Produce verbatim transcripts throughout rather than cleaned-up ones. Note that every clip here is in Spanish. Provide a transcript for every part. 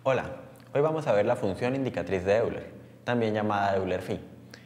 Hola, hoy vamos a ver la función indicatriz de Euler, también llamada Euler-Phi.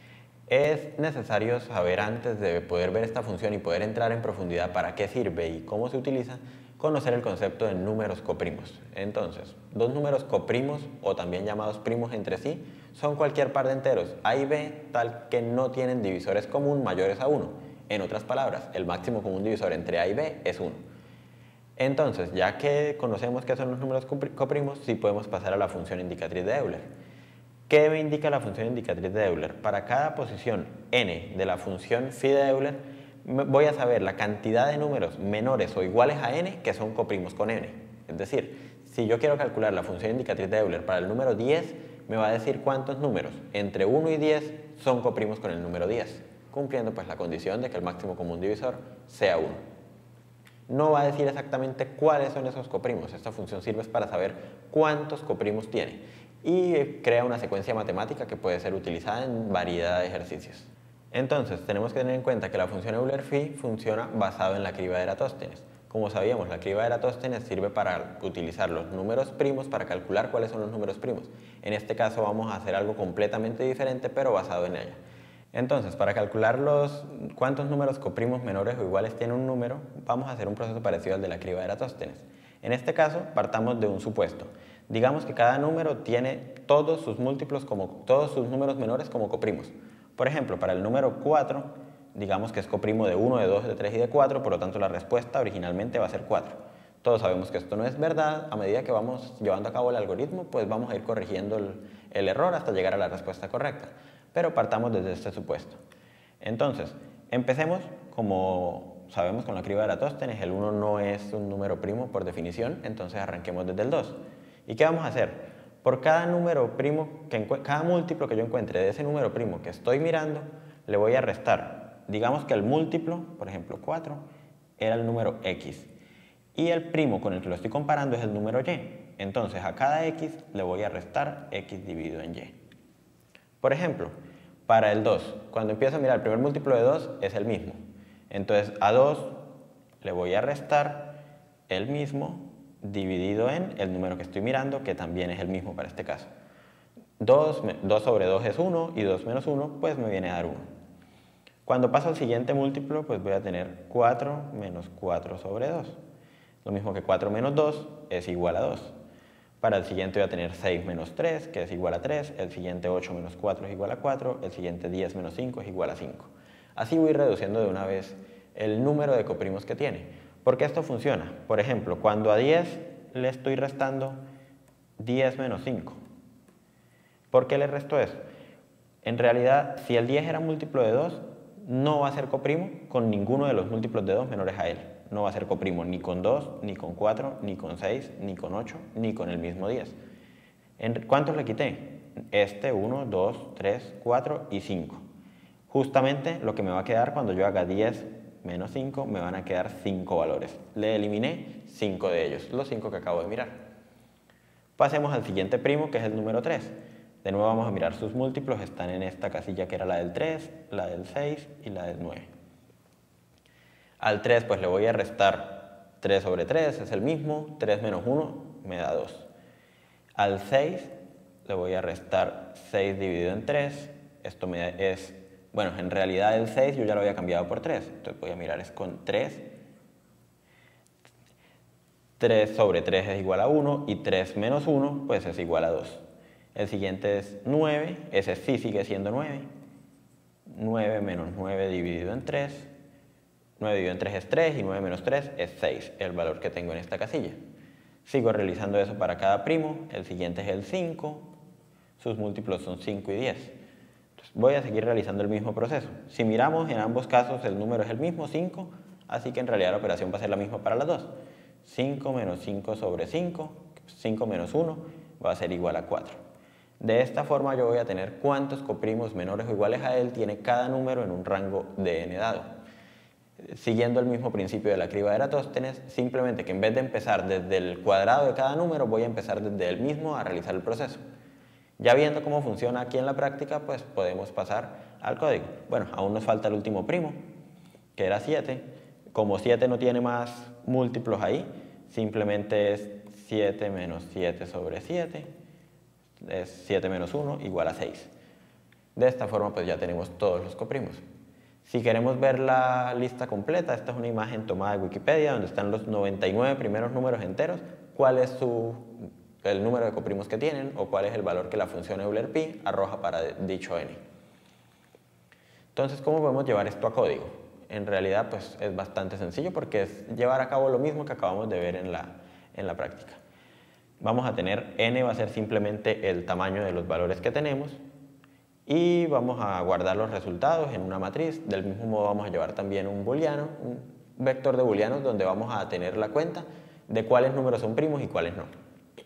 Es necesario saber antes de poder ver esta función y poder entrar en profundidad para qué sirve y cómo se utiliza, conocer el concepto de números coprimos. Entonces, dos números coprimos, o también llamados primos entre sí, son cualquier par de enteros A y B tal que no tienen divisores común mayores a uno. En otras palabras, el máximo común divisor entre A y B es uno. Entonces, ya que conocemos qué son los números coprimos, sí podemos pasar a la función indicatriz de Euler. ¿Qué me indica la función indicatriz de Euler? Para cada posición n de la función phi de Euler, voy a saber la cantidad de números menores o iguales a n que son coprimos con n. Es decir, si yo quiero calcular la función indicatriz de Euler para el número diez, me va a decir cuántos números entre uno y diez son coprimos con el número diez, cumpliendo pues la condición de que el máximo común divisor sea uno. No va a decir exactamente cuáles son esos coprimos. Esta función sirve para saber cuántos coprimos tiene y crea una secuencia matemática que puede ser utilizada en variedad de ejercicios. Entonces, tenemos que tener en cuenta que la función Euler-Phi funciona basado en la criba de Eratóstenes. Como sabíamos, la criba de Eratóstenes sirve para utilizar los números primos para calcular cuáles son los números primos. En este caso vamos a hacer algo completamente diferente, pero basado en ella. Entonces, para calcular los cuántos números coprimos menores o iguales tiene un número, vamos a hacer un proceso parecido al de la criba de Eratóstenes. En este caso, partamos de un supuesto. Digamos que cada número tiene todos sus múltiplos, como todos sus números menores como coprimos. Por ejemplo, para el número cuatro, digamos que es coprimo de uno, de dos, de tres y de cuatro, por lo tanto la respuesta originalmente va a ser cuatro. Todos sabemos que esto no es verdad. A medida que vamos llevando a cabo el algoritmo, pues vamos a ir corrigiendo el, el error hasta llegar a la respuesta correcta. Pero partamos desde este supuesto. Entonces, empecemos como sabemos con la criba de Eratóstenes, el uno no es un número primo por definición, entonces arranquemos desde el dos. ¿Y qué vamos a hacer? Por cada número primo, que cada múltiplo que yo encuentre de ese número primo que estoy mirando, le voy a restar. Digamos que el múltiplo, por ejemplo cuatro, era el número x. Y el primo con el que lo estoy comparando es el número y. Entonces a cada x le voy a restar x dividido en y. Por ejemplo, para el dos, cuando empiezo a mirar el primer múltiplo de dos es el mismo. Entonces a dos le voy a restar el mismo dividido en el número que estoy mirando, que también es el mismo para este caso. dos, dos sobre dos es uno y dos menos uno pues me viene a dar uno. Cuando paso al siguiente múltiplo pues voy a tener cuatro menos cuatro sobre dos. Lo mismo que cuatro menos dos es igual a dos. Para el siguiente voy a tener seis menos tres, que es igual a tres, el siguiente ocho menos cuatro es igual a cuatro, el siguiente diez menos cinco es igual a cinco. Así voy reduciendo de una vez el número de coprimos que tiene. ¿Por qué esto funciona? Por ejemplo, cuando a diez le estoy restando diez menos cinco. ¿Por qué le resto eso? En realidad, si el diez era múltiplo de dos, no va a ser coprimo con ninguno de los múltiplos de dos menores a él. No va a ser coprimo ni con dos, ni con cuatro, ni con seis, ni con ocho, ni con el mismo diez. ¿Cuántos le quité? Este, uno, dos, tres, cuatro y cinco. Justamente lo que me va a quedar cuando yo haga diez menos cinco, me van a quedar cinco valores. Le eliminé cinco de ellos, los cinco que acabo de mirar. Pasemos al siguiente primo, que es el número tres. De nuevo vamos a mirar sus múltiplos, están en esta casilla que era la del tres, la del seis y la del nueve. Al tres pues le voy a restar tres sobre tres, es el mismo, tres menos uno me da dos. Al seis le voy a restar seis dividido en tres, esto me da, es, bueno, en realidad el seis yo ya lo había cambiado por tres, entonces voy a mirar, es con tres. tres sobre tres es igual a uno y tres menos uno pues es igual a dos. El siguiente es nueve, ese sí sigue siendo nueve. nueve menos nueve dividido en tres. nueve dividido en tres es tres y nueve menos tres es seis, el valor que tengo en esta casilla. Sigo realizando eso para cada primo, el siguiente es el cinco, sus múltiplos son cinco y diez. Entonces voy a seguir realizando el mismo proceso. Si miramos, en ambos casos el número es el mismo, cinco, así que en realidad la operación va a ser la misma para las dos. cinco menos cinco sobre cinco, cinco menos uno, va a ser igual a cuatro. De esta forma yo voy a tener cuántos coprimos menores o iguales a él tiene cada número en un rango de n dado. Siguiendo el mismo principio de la criba de Eratóstenes, simplemente que en vez de empezar desde el cuadrado de cada número, voy a empezar desde el mismo a realizar el proceso. Ya viendo cómo funciona aquí en la práctica, pues podemos pasar al código. Bueno, aún nos falta el último primo, que era siete. Como siete no tiene más múltiplos ahí, simplemente es siete menos siete sobre siete, es siete menos uno igual a seis. De esta forma pues ya tenemos todos los coprimos. Si queremos ver la lista completa, esta es una imagen tomada de Wikipedia donde están los noventa y nueve primeros números enteros, cuál es su, el número de coprimos que tienen o cuál es el valor que la función Euler-Pi arroja para dicho n. Entonces, ¿cómo podemos llevar esto a código? En realidad pues es bastante sencillo porque es llevar a cabo lo mismo que acabamos de ver en la, en la práctica. Vamos a tener n va a ser simplemente el tamaño de los valores que tenemos y vamos a guardar los resultados en una matriz. Del mismo modo vamos a llevar también un booleano, un vector de booleanos donde vamos a tener la cuenta de cuáles números son primos y cuáles no.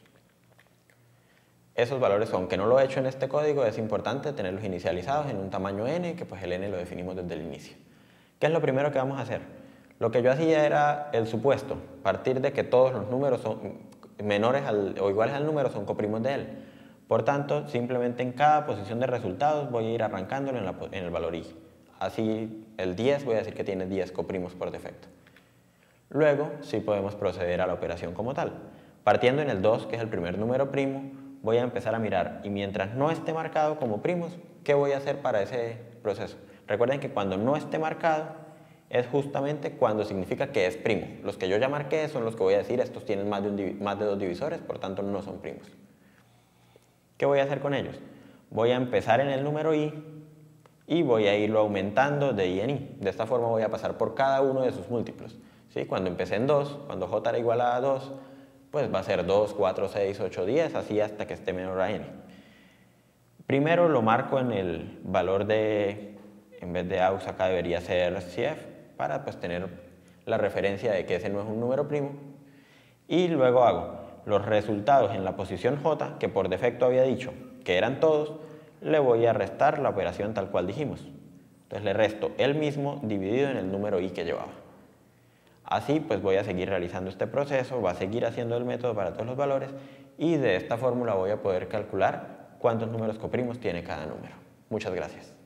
Esos valores, aunque no lo he hecho en este código, es importante tenerlos inicializados en un tamaño n, que pues el n lo definimos desde el inicio. ¿Qué es lo primero que vamos a hacer? Lo que yo hacía era el supuesto, partir de que todos los números son menores al, o iguales al número son coprimos de él. Por tanto, simplemente en cada posición de resultados voy a ir arrancándolo en, la, en el valor i. Así, el diez voy a decir que tiene diez coprimos por defecto. Luego, sí podemos proceder a la operación como tal. Partiendo en el dos, que es el primer número primo, voy a empezar a mirar, y mientras no esté marcado como primos, ¿qué voy a hacer para ese proceso? Recuerden que cuando no esté marcado, es justamente cuando significa que es primo. Los que yo ya marqué son los que voy a decir, estos tienen más de, un, más de dos divisores, por tanto no son primos. ¿Qué voy a hacer con ellos? Voy a empezar en el número i y voy a irlo aumentando de i en i. De esta forma voy a pasar por cada uno de sus múltiplos. ¿Sí? Cuando empecé en dos, cuando j era igual a dos, pues va a ser dos, cuatro, seis, ocho, diez, así hasta que esté menor a n. Primero lo marco en el valor de, en vez de aux acá debería ser cf, para pues tener la referencia de que ese no es un número primo. Y luego hago los resultados en la posición j, que por defecto había dicho que eran todos, le voy a restar la operación tal cual dijimos. Entonces le resto el mismo dividido en el número i que llevaba. Así pues voy a seguir realizando este proceso, va a seguir haciendo el método para todos los valores y de esta fórmula voy a poder calcular cuántos números coprimos tiene cada número. Muchas gracias.